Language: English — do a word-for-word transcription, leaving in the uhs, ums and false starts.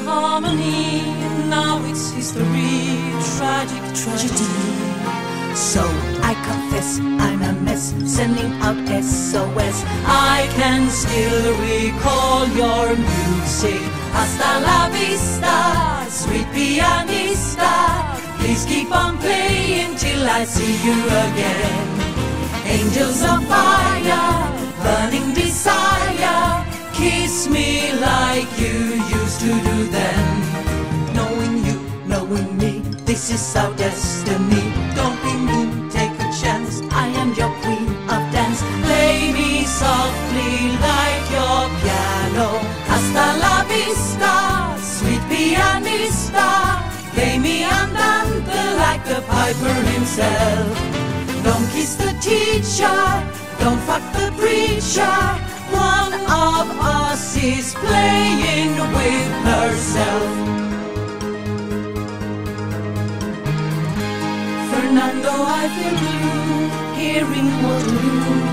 harmony. Now it's history, tragic tragedy. So I confess I'm a mess, sending out S O S. I can still recall your music. Hasta la vista, sweet pianista. Please keep on playing till I see you again. Angels of fire, burning desire. Kiss me like you used to do then. Knowing you, knowing me, this is our destiny. Don't be mean, take a chance, I am your queen of dance. Play me softly like your piano. Hasta la vista, sweet pianista. Play me andante like the piper himself. Don't kiss the teacher, don't fuck the preacher. One of us is playing with herself. Fernando, I feel blue, hearing Waterloo.